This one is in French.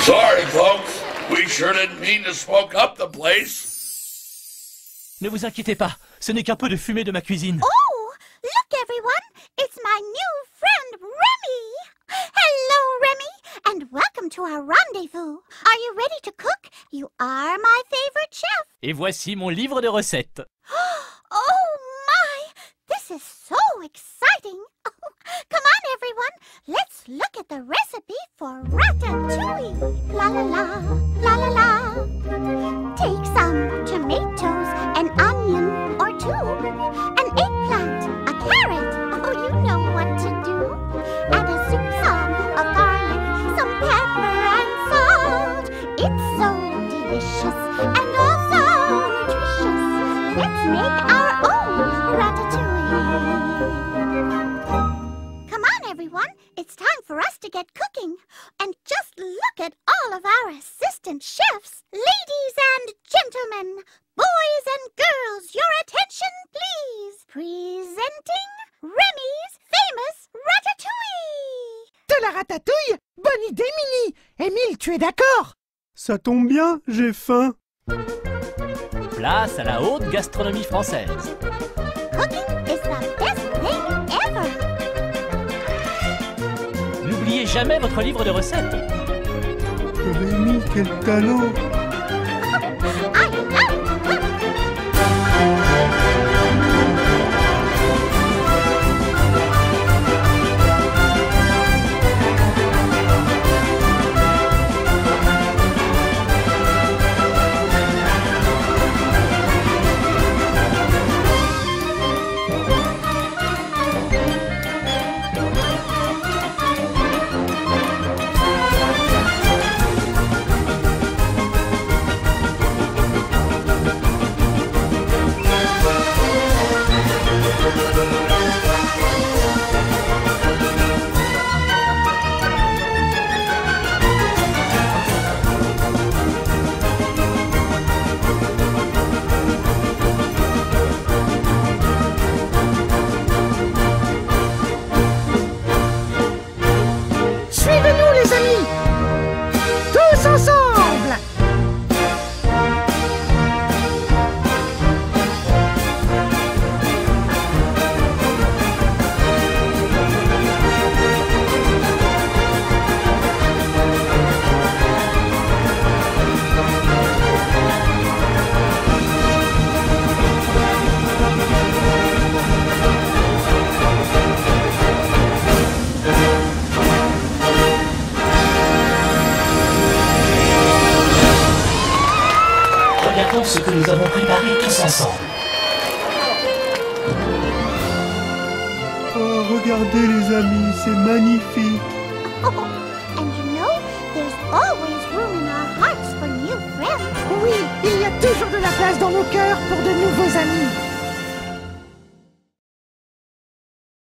Sorry, folks. We sure didn't mean to smoke up the place. Ne vous inquiétez pas, ce n'est qu'un peu de fumée de ma cuisine. Oh, look everyone, it's my new friend Remy. Hello Remy, and welcome to our rendezvous. Are you ready to cook? You are my favorite chef. Et voici mon livre de recettes. Oh my, this is so exciting. Come on everyone, let's look at the recipe for ratatouille. La la la, la la la. Take some tomatoes, an onion or two, an eggplant, a carrot, oh you know what to do. Add a soupçon of garlic, some pepper and salt. It's so delicious and also nutritious. Let's make our own ratatouille. Come on everyone, it's time for us to get cooking. And just look at all of our assistant chefs. Ladies and gentlemen, boys and girls, your attention please. Presenting Remy's famous ratatouille. De la ratatouille? Bonne idée, Minnie! Émile, tu es d'accord? Ça tombe bien, j'ai faim. Place à la haute gastronomie française. Cooking is the best thing ever. N'oubliez jamais votre livre de recettes. Rémi, quel talent! I love cooking. Suivez-nous les amis! Tous ensemble! Regardons ce que nous avons préparé tous ensemble. Oh, regardez les amis, c'est magnifique! Oh, and you know, there's always room in our hearts for new friends. Oui, il y a toujours de la place dans nos cœurs pour de nouveaux amis!